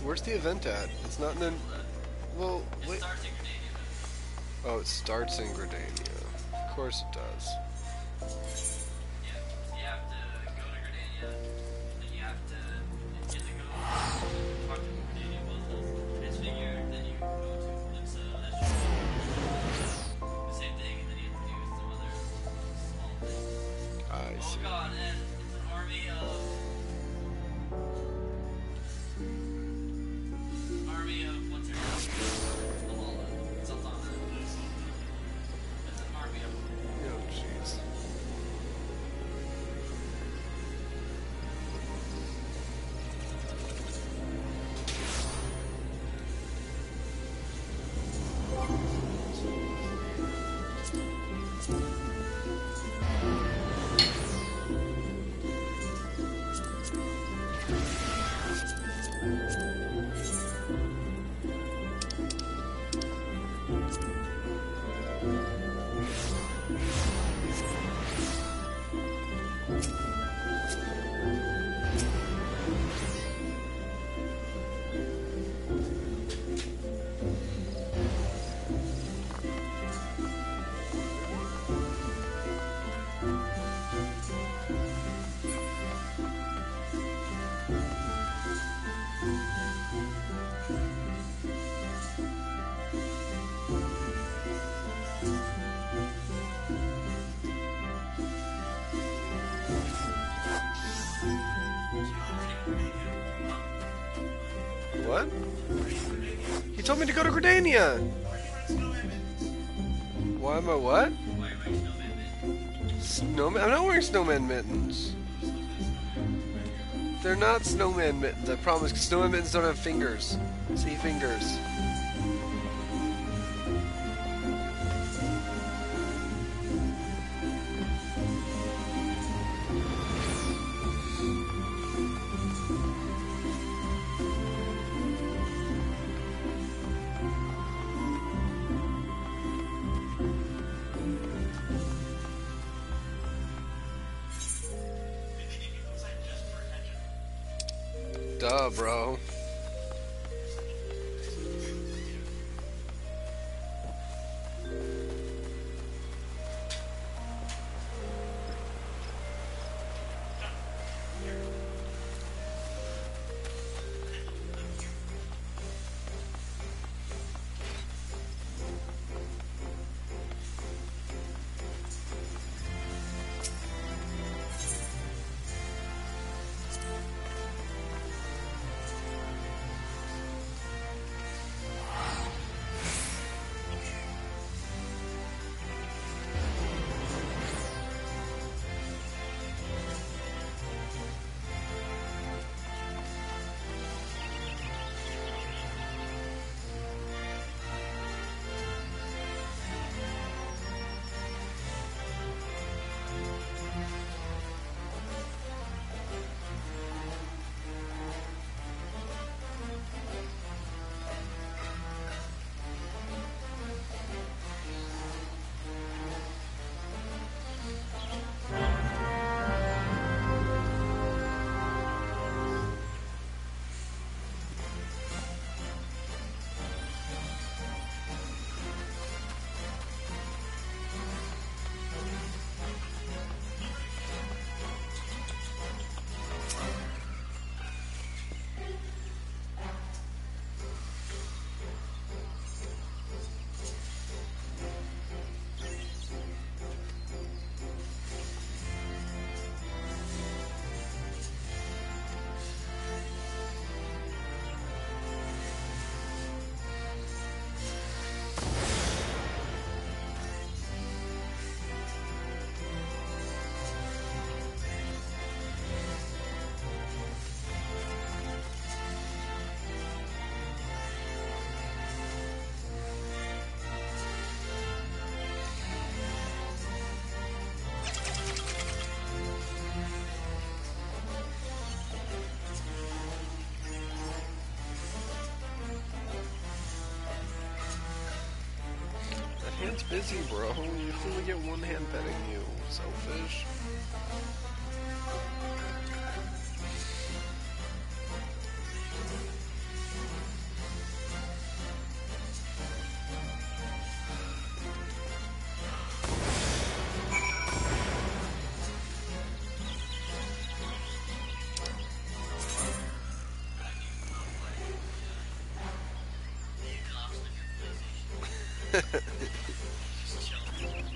Where's the event at? It's not in the... Well, It wait. starts in Grenada. Oh, it starts in Gridania. Of course it does. Yeah. You have to go to Grenada, then you have to get to go talk to Grenada about his figure, then you go to Calypso, that's just the same thing, and then you have to do some other small things. I Oh see. god, and it's an army of what's her name? Malala. Sultana. It's an army of Oh, jeez. What? He told me to go to Gridania! Why am I what? why am I snowman? Snowman? I'm not wearing snowman mittens. They're not snowman mittens, I promise, because snowman mittens don't have fingers. See, fingers. Duh, bro. Hand's busy, bro. You only get one hand petting you. Selfish. Just chilling.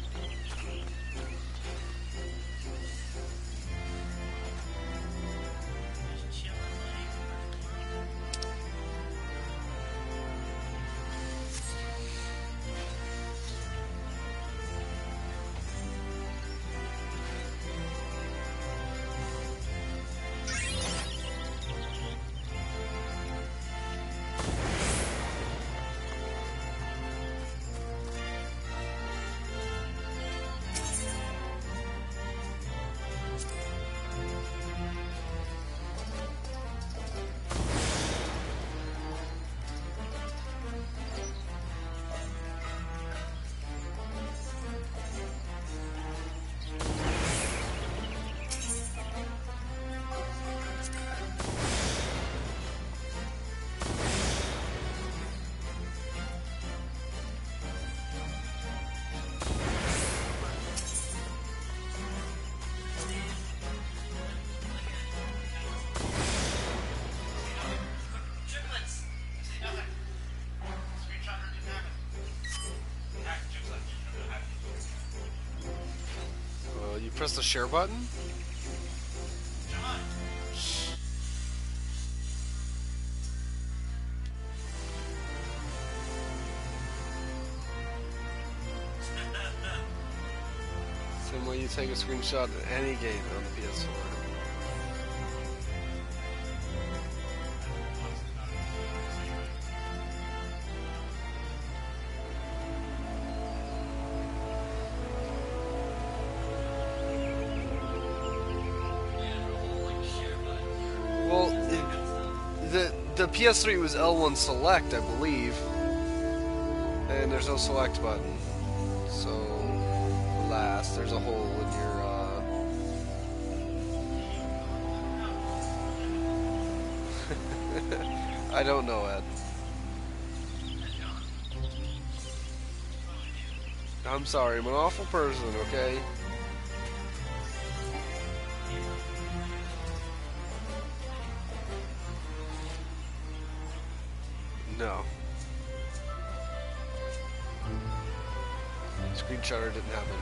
Just chilling, like. Triplets! Say nothing. Screenshotter didn't have it. Alright, triplets. You press the share button? John! Same way you take a screenshot of any game on the PS4. Well, the PS3 was L1 select, I believe, and there's no select button. So, alas, there's a hole in your. I don't know, Ed. I'm sorry, I'm an awful person, okay? No. Screenshotter didn't happen.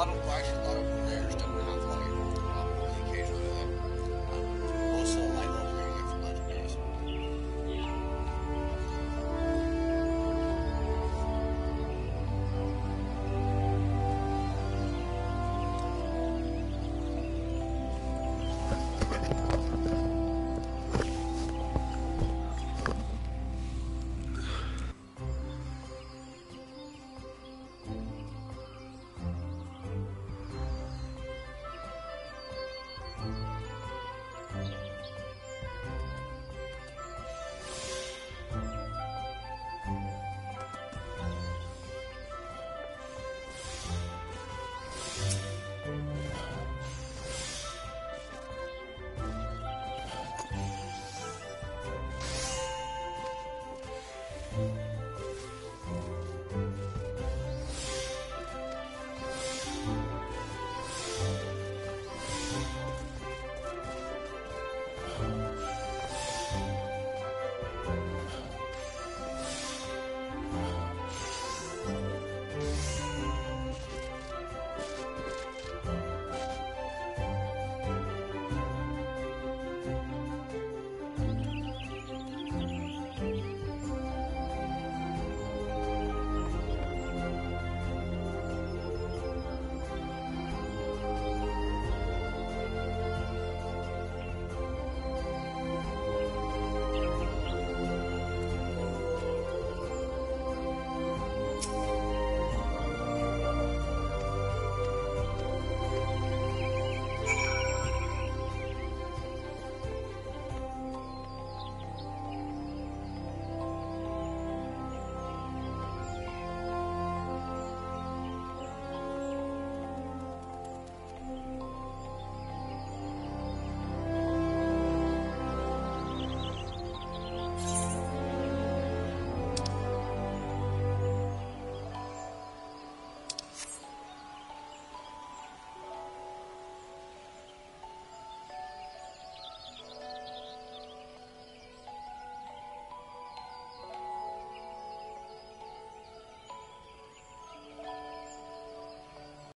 lot of, well, actually, a lot of